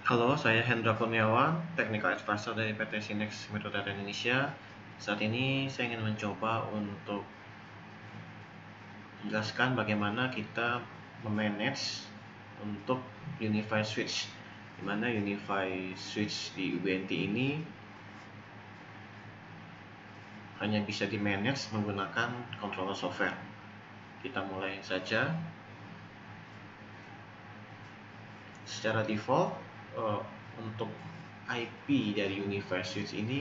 Halo, saya Hendra Kurniawan, Technical Advisor dari PT Sinex Metodata Indonesia. Saat ini saya ingin mencoba untuk menjelaskan bagaimana kita memanage untuk Unify Switch, di mana Unify Switch di UBNT ini hanya bisa di-manage menggunakan controller software. Kita mulai saja. Secara default, untuk IP dari Unify Switch ini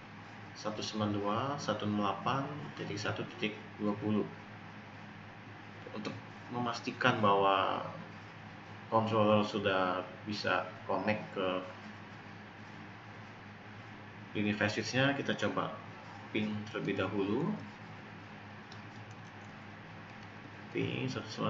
192.168.1.20. Untuk memastikan bahwa controller sudah bisa connect ke Unify Switch-nya, kita coba ping terlebih dahulu. Ping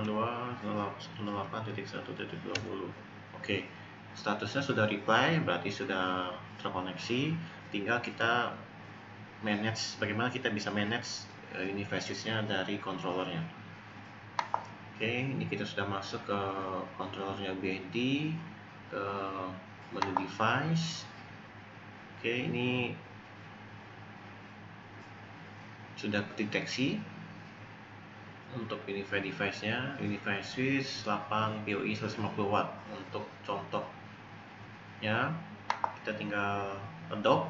192.168.1.20. Oke, statusnya sudah reply, berarti sudah terkoneksi. Tinggal kita manage, bagaimana kita bisa manage Unify Switch-nya dari controllernya. Oke, ini kita sudah masuk ke controllernya UBNT, ke menu device. Oke, ini sudah deteksi untuk Unify device-nya, Unify Switch 8 PoE 150 watt. Untuk contohnya, kita tinggal adopt.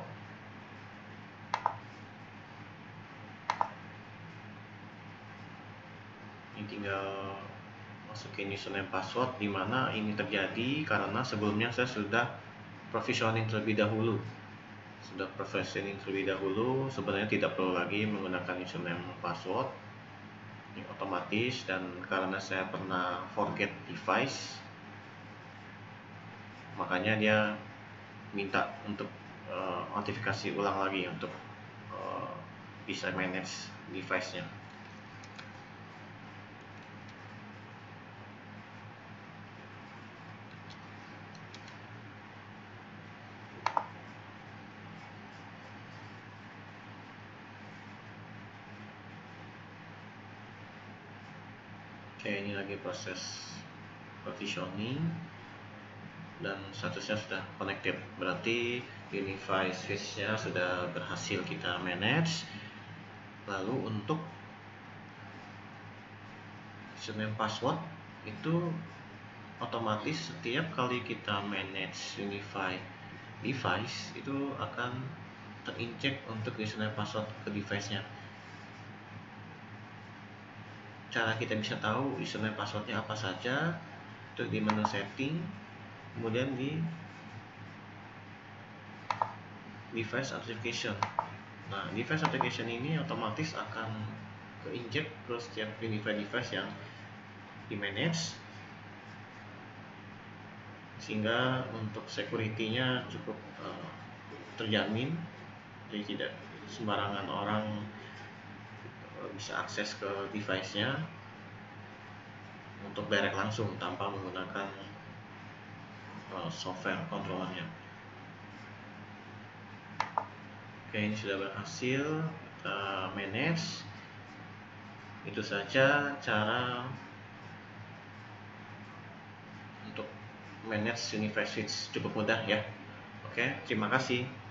Ini tinggal masukin username password, di mana ini terjadi karena sebelumnya saya sudah provisioning terlebih dahulu. Sebenarnya tidak perlu lagi menggunakan username password. Ini otomatis, dan karena saya pernah forget device, makanya dia minta untuk notifikasi ulang lagi untuk bisa manage device-nya. Oke, ini lagi proses provisioning dan statusnya sudah connected, berarti Unify Switch-nya sudah berhasil kita manage. Lalu untuk username password itu otomatis setiap kali kita manage Unify device itu akan terinjek untuk username password ke device-nya. Cara kita bisa tahu username passwordnya apa saja, itu di menu setting, kemudian di device authentication. Nah, device authentication ini otomatis akan keinjek ke setiap Unify device yang di manage, sehingga untuk security-nya cukup terjamin, jadi tidak sembarangan orang bisa akses ke device-nya untuk direct langsung tanpa menggunakan software controllernya. Oke, ini sudah berhasil kita manage. Itu saja cara untuk manage Unify Switch, cukup mudah ya. Oke, terima kasih.